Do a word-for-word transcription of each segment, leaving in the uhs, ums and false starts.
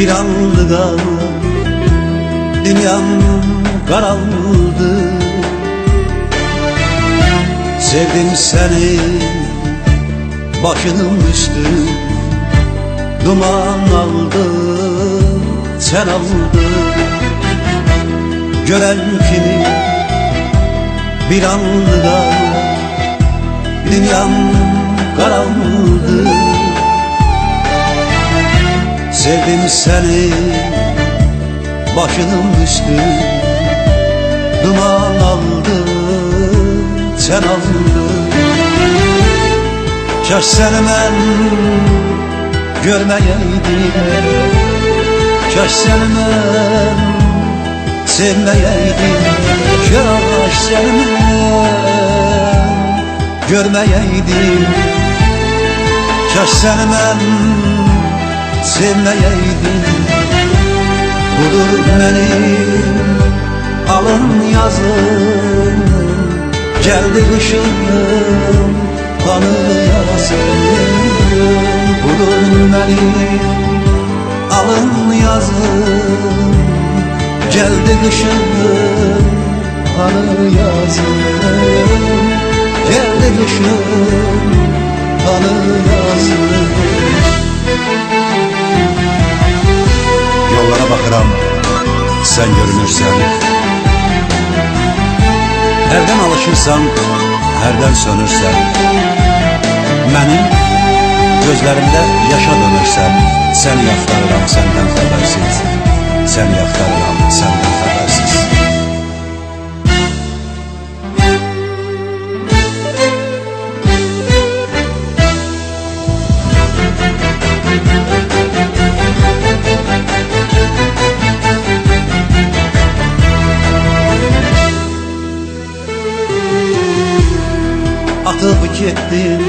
Bir anlığa dünyam karaldı. Sevdim seni, başının üstü duman aldı, sen aldın. Gören kimi bir anlığa dünyam karaldı. Sevdim seni, başının üstü duman aldı, sen aldın. Kaş seni ben görmeyeydim, kaş seni ben sevmeyeydim, kaş seni ben görmeyeydim, kaş seni ben sevmeyeydim. Budur benim alın yazım, geldi kışım kanı yazım. Budur benim alın yazım, geldi kışım kanı yazım. Geldi kışım kanı yazım. Yollara bakıram, sen görünürsen. Herden alışırsan, herden sönürsen. Mənim gözlerimde yaşa dönürsen. Sen yaxtarıram, senden habersiz. Sen yaxtarıram, senden habersiz. Atıp gittin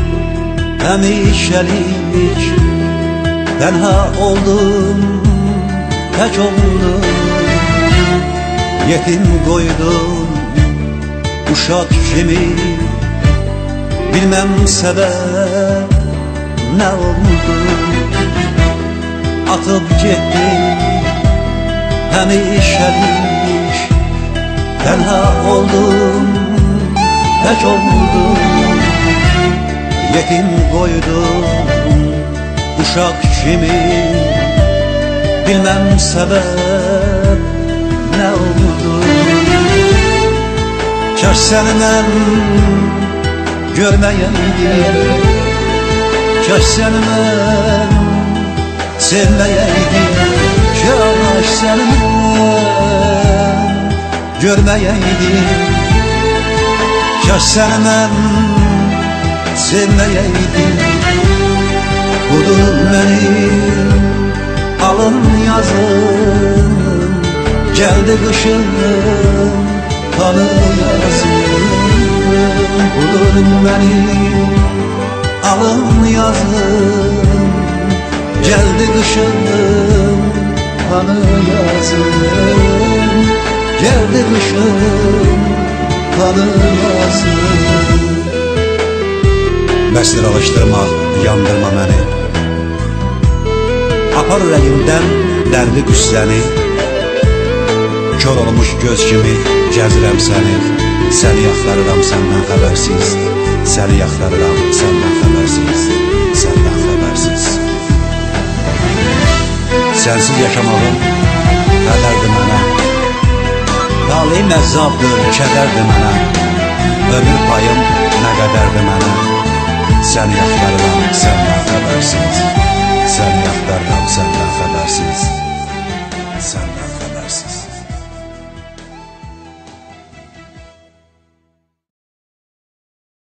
hemişelik, tenha oldum, tek oldum. Yetim koydum uşak kimi, bilmem sebep ne oldu. Atıp gittin hemişelik, tenha oldum, tek oldum. Yetim koydum uşak kimi, bilmem sebep ne oldu. Kaş seni ben görmeyeydim, kaş seni ben sevmeyeydim, kaş seni ben görmeyeydim, kaş seni ben sevmeyeydim. Budur benim alın yazım, geldi kışım kanı yazım. Budur benim alın yazım, geldi kışım kanı yazım. Geldi kışım kanı yazım. Bəsdir alıştırmaq, yandırma məni. Apar ürəyimdən dərli qüssəni, kör olmuş göz kimi gəzirəm səni. Səni yaxlarıram səndən xəbərsiz, səni yaxlarıram səndən xəbərsiz, səndən xəbərsiz. Sənsiz yaşamağım qədərdir mənə, talihim əzzabdır, kədərdir mənə. Ömür payım nə qədərdir mənə, səni yaxtarıram səndən xəbərsiz, səni yaxtarıram səndən xəbərsiz.